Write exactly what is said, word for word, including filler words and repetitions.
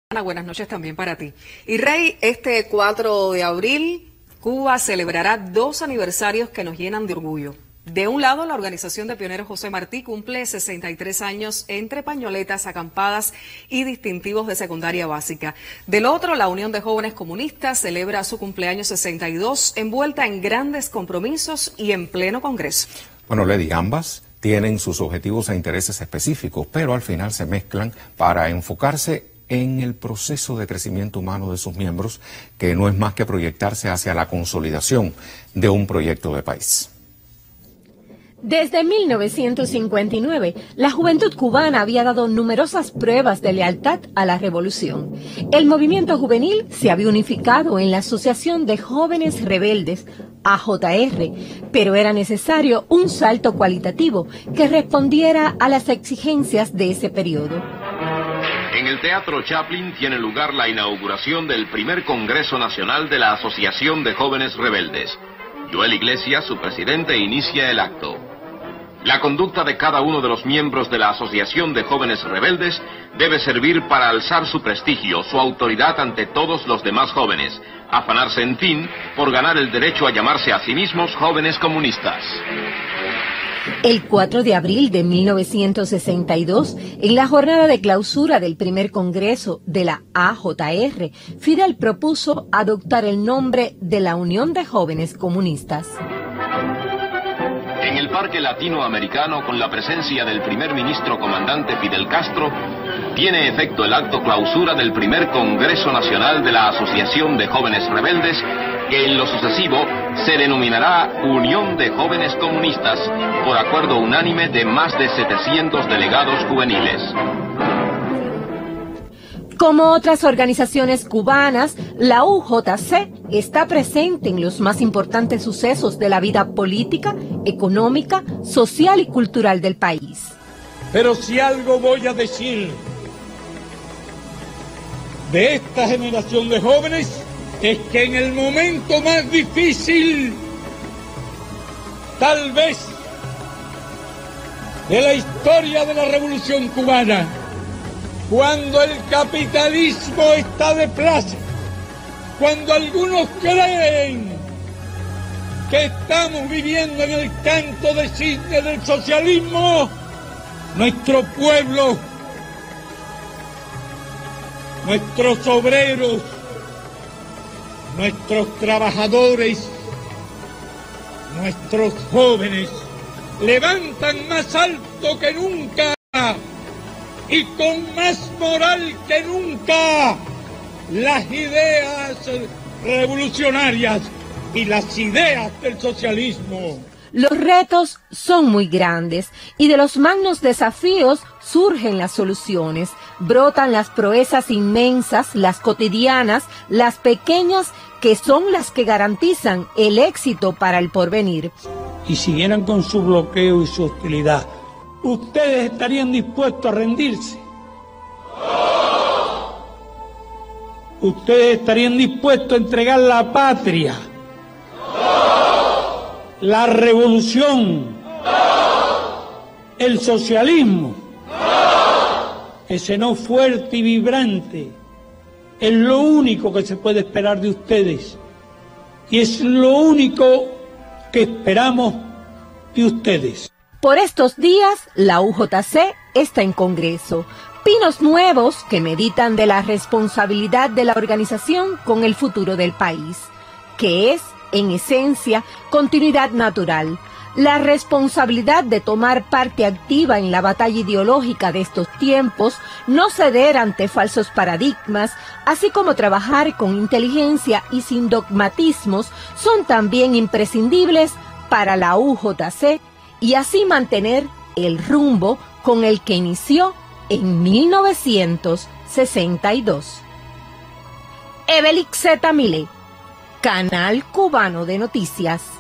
Buenas noches también para ti. Y Rey, este cuatro de abril, Cuba celebrará dos aniversarios que nos llenan de orgullo. De un lado, la organización de pioneros José Martí cumple sesenta y tres años entre pañoletas, acampadas y distintivos de secundaria básica. Del otro, la Unión de Jóvenes Comunistas celebra su cumpleaños sesenta y dos, envuelta en grandes compromisos y en pleno Congreso. Bueno, Lady, ambas tienen sus objetivos e intereses específicos, pero al final se mezclan para enfocarse en el proceso de crecimiento humano de sus miembros, que no es más que proyectarse hacia la consolidación de un proyecto de país. Desde mil novecientos cincuenta y nueve, la juventud cubana había dado numerosas pruebas de lealtad a la revolución. El movimiento juvenil se había unificado en la Asociación de Jóvenes Rebeldes, A J R, pero era necesario un salto cualitativo que respondiera a las exigencias de ese periodo. En el Teatro Chaplin tiene lugar la inauguración del primer Congreso Nacional de la Asociación de Jóvenes Rebeldes. Joel Iglesias, su presidente, inicia el acto. La conducta de cada uno de los miembros de la Asociación de Jóvenes Rebeldes debe servir para alzar su prestigio, su autoridad ante todos los demás jóvenes, afanarse, en fin, por ganar el derecho a llamarse a sí mismos jóvenes comunistas. El cuatro de abril de mil novecientos sesenta y dos, en la jornada de clausura del primer congreso de la A J R, Fidel propuso adoptar el nombre de la Unión de Jóvenes Comunistas. En el Parque Latinoamericano, con la presencia del primer ministro comandante Fidel Castro, tiene efecto el acto clausura del primer Congreso Nacional de la Asociación de Jóvenes Rebeldes, que en lo sucesivo se denominará Unión de Jóvenes Comunistas, por acuerdo unánime de más de setecientos delegados juveniles. Como otras organizaciones cubanas, la U J C está presente en los más importantes sucesos de la vida política, económica, social y cultural del país. Pero si algo voy a decir de esta generación de jóvenes, es que en el momento más difícil, tal vez, de la historia de la Revolución Cubana, cuando el capitalismo está de plaza, cuando algunos creen que estamos viviendo en el canto de cisne del socialismo, nuestro pueblo, nuestros obreros, nuestros trabajadores, nuestros jóvenes, levantan más alto que nunca y con más moral que nunca las ideas revolucionarias y las ideas del socialismo. Los retos son muy grandes y de los magnos desafíos surgen las soluciones, brotan las proezas inmensas, las cotidianas, las pequeñas, que son las que garantizan el éxito para el porvenir. Y siguieran con su bloqueo y su hostilidad, ¿ustedes estarían dispuestos a rendirse? ¿Ustedes estarían dispuestos a entregar la patria, la revolución, el socialismo? Ese no fuerte y vibrante es lo único que se puede esperar de ustedes y es lo único que esperamos de ustedes. Por estos días, la U J C está en Congreso. Pinos nuevos que meditan de la responsabilidad de la organización con el futuro del país, que es, en esencia, continuidad natural. La responsabilidad de tomar parte activa en la batalla ideológica de estos tiempos, no ceder ante falsos paradigmas, así como trabajar con inteligencia y sin dogmatismos, son también imprescindibles para la U J C y así mantener el rumbo con el que inició en mil novecientos sesenta y dos. Evelix Zeta Milet, Canal Cubano de Noticias.